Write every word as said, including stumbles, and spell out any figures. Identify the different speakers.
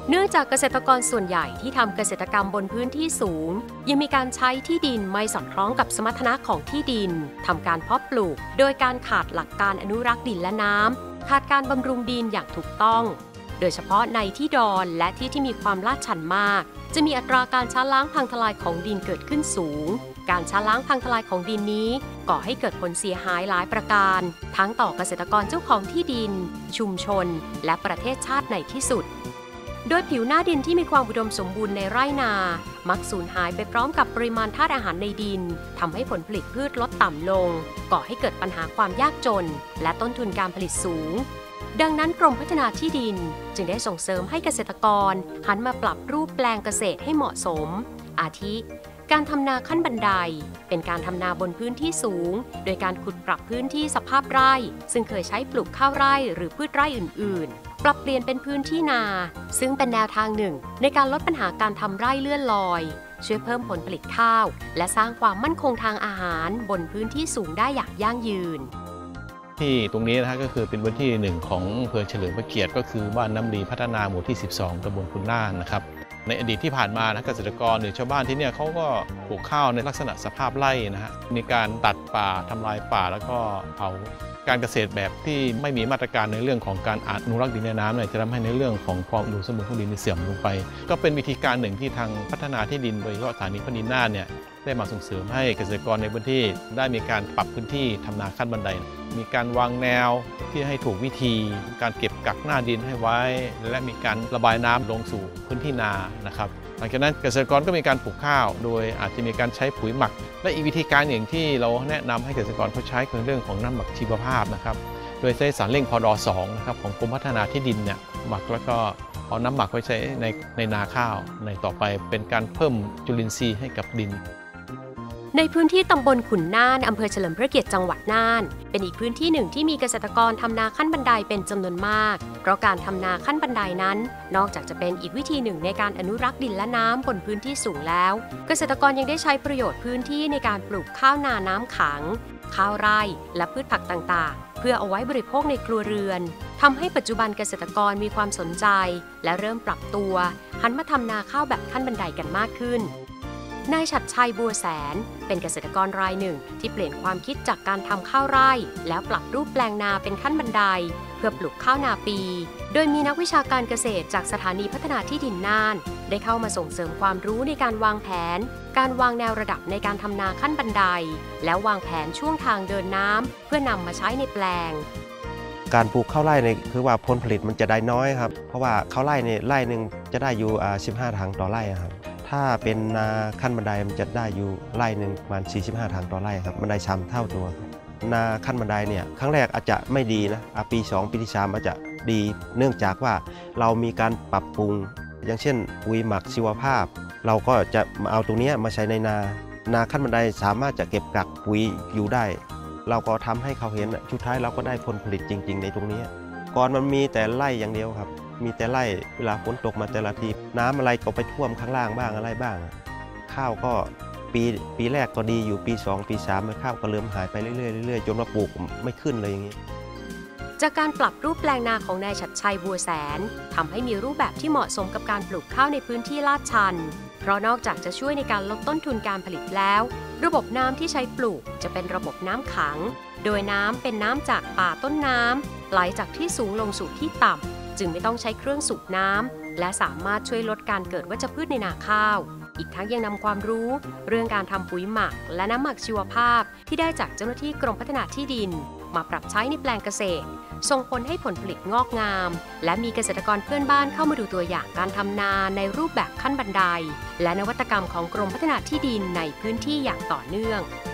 Speaker 1: เนื่องจากเกษตรกรส่วนใหญ่ที่ทำเกษตรกรรมบนพื้นที่สูงยังมีการใช้ที่ดินไม่สอดคล้องกับสมรรถนะของที่ดินทำการเพาะปลูกโดยการขาดหลักการอนุรักษ์ดินและน้ำขาดการบำรุงดินอย่างถูกต้องโดยเฉพาะในที่ดอนและที่ที่มีความลาดชันมากจะมีอัตราการช้าล้างพังทลายของดินเกิดขึ้นสูงการช้าล้างพังทลายของดินนี้ก่อให้เกิดผลเสียหายหลายประการทั้งต่อเกษตรกรเจ้าของที่ดินชุมชนและประเทศชาติในที่สุดโดยผิวหน้าดินที่มีความอุดมสมบูรณ์ในไร่นามักสูญหายไปพร้อมกับปริมาณธาตุอาหารในดินทำให้ผลผลิตพืชลดต่ำลงก่อให้เกิดปัญหาความยากจนและต้นทุนการผลิตสูงดังนั้นกรมพัฒนาที่ดินจึงได้ส่งเสริมให้เกษตรกรหันมาปรับรูปแปลงเกษตรให้เหมาะสมอาทิการทำนาขั้นบันไดเป็นการทำนาบนพื้นที่สูงโดยการขุดปรับพื้นที่สภาพไร่ซึ่งเคยใช้ปลูกข้าวไร่หรือพืชไร่อื่นๆปรับเปลี่ยนเป็นพื้นที่นาซึ่งเป็นแนวทางหนึ่งในการลดปัญหาการทำไร่เลื่อนลอยช่วยเพิ่มผลผลิตข้าวและสร้างความมั่นคงทางอาหารบนพื้นที่สูงได้อย่างยั่งยืน
Speaker 2: ที่ตรงนี้นะฮะก็คือเป็นพื้นที่หนึ่งของอำเภอเฉลิมพระเกียรติก็คือบ้านน้ำดีพัฒนาหมู่ที่สิบสองตำบลขุนน่านนะครับในอดีตที่ผ่านมานะเกษตรกรหรือชาวบ้านที่เนี่ยเขาก็ปลูกข้าวในลักษณะสภาพไร่นะฮะมีการตัดป่าทำลายป่าแล้วก็เผาการเกษตรแบบที่ไม่มีมาตรการในเรื่องของการอนุรักษ์ดินและน้ำเนี่ยจะทำให้ในเรื่องของความอุดมสมบูรณ์ของดินเสื่อมลงไปก็เป็นวิธีการหนึ่งที่ทางพัฒนาที่ดินโดยเฉพาะสถานีพัฒนาดินน่านเนี่ยได้มาส่งเสริมให้เกษตรกรในพื้นที่ได้มีการปรับพื้นที่ทำนาขั้นบันไดมีการวางแนวที่ให้ถูกวิธีการเก็บกักหน้าดินให้ไว้และมีการระบายน้ำลงสู่พื้นที่นานะครับหลังจากนั้นเกษตรกรก็มีการปลูกข้าวโดยอาจจะมีการใช้ปุ๋ยหมักและอีกวิธีการหนึ่งที่เราแนะนำให้เกษตรกรเขาใช้คือเรื่องของน้ำหมักชีวภาพนะครับโดยใช้สารเร่งพอดอสองนะครับของกรมพัฒนาที่ดินเนี่ยหมักแล้วก็เอาน้ำหมักไว้ใช้ในในนาข้าวในต่อไปเป็นการเพิ่มจุลินทรีย์ให้กับดิน
Speaker 1: ในพื้นที่ตำบลขุนน่านอำเภอเฉลิมพระเกียรติจังหวัดน่านเป็นอีกพื้นที่หนึ่งที่มีเกษตรกรทำนาขั้นบันไดเป็นจำนวนมากเพราะการทำนาขั้นบันไดนั้นนอกจากจะเป็นอีกวิธีหนึ่งในการอนุรักษ์ดินและน้ำบนพื้นที่สูงแล้วเกษตรกรยังได้ใช้ประโยชน์พื้นที่ในการปลูกข้าวนาน้ำขังข้าวไร่และพืชผักต่างๆเพื่อเอาไว้บริโภคในครัวเรือนทำให้ปัจจุบันเกษตรกรมีความสนใจและเริ่มปรับตัวหันมาทำนาข้าวแบบขั้นบันไดกันมากขึ้นนายฉัตรชัยบัวแสนเป็นเกษตรกรรายหนึ่งที่เปลี่ยนความคิดจากการทำข้าวไร่แล้วปรับรูปแปลงนาเป็นขั้นบันไดเพื่อปลูกข้าวนาปีโดยมีนักวิชาการเกษตรจากสถานีพัฒนาที่ดินน่านได้เข้ามาส่งเสริมความรู้ในการวางแผนการวางแนวระดับในการทำนาขั้นบันไดแล้ววางแผนช่วงทางเดินน้ำเพื่อนำมาใช้ในแปลง
Speaker 3: การปลูกข้าวไร่เนี่ยคือว่าผลผลิตมันจะได้น้อยครับเพราะว่าข้าวไร่เนี่ยไร่หนึ่งจะได้อยู่สิบห้าถังต่อไร่ครับถ้าเป็นนาขั้นบันไดมันจะได้อยู่ไร่หนึ่งประมาณสี่สิบห้าถังต่อไร่ครับมันได้ซ้ำเท่าตัวนาขั้นบันไดเนี่ยครั้งแรกอาจจะไม่ดีนะปีสองปีที่สามอาจจะดีเนื่องจากว่าเรามีการปรับปรุงอย่างเช่นปุ๋ยหมักชีวภาพเราก็จะเอาตรงนี้มาใช้ในนานาขั้นบันไดสามารถจะเก็บกักปุ๋ยอยู่ได้เราก็ทำให้เขาเห็นสุดท้ายเราก็ได้ผลผลิตจริงๆในตรงนี้ก่อนมันมีแต่ไร่อย่างเดียวครับมีแต่ไร่เวลาฝนตกมาแต่ละทีน้ำอะไรก็ไปท่วมข้างล่างบ้างอะไรบ้างข้าวก็ปีปีแรกก็ดีอยู่ปีสองปีสามข้าวก็เริ่มหายไปเรื่อยๆเรื่อยๆจนว่าปลูกไม่ขึ้นเลยอย่างนี้
Speaker 1: จากการปรับรูปแปลงนาของนายฉัตรชัยบัวแสนทำให้มีรูปแบบที่เหมาะสมกับการปลูกข้าวในพื้นที่ลาดชันเพราะนอกจากจะช่วยในการลดต้นทุนการผลิตแล้วระบบน้ำที่ใช้ปลูกจะเป็นระบบน้ำขังโดยน้ำเป็นน้ำจากป่าต้นน้ำไหลจากที่สูงลงสู่ที่ต่ำจึงไม่ต้องใช้เครื่องสูบน้ำและสามารถช่วยลดการเกิดวัชพืชในนาข้าวอีกทั้งยังนำความรู้เรื่องการทำปุ๋ยหมักและน้ำหมักชีวภาพที่ได้จากเจ้าหน้าที่กรมพัฒนาที่ดินมาปรับใช้ในแปลงเกษตรส่งผลให้ผลผลิตงอกงามและมีเกษตรกรเพื่อนบ้านเข้ามาดูตัวอย่างการทำนาในรูปแบบขั้นบันไดและนวัตกรรมของกรมพัฒนาที่ดินในพื้นที่อย่างต่อเนื่อง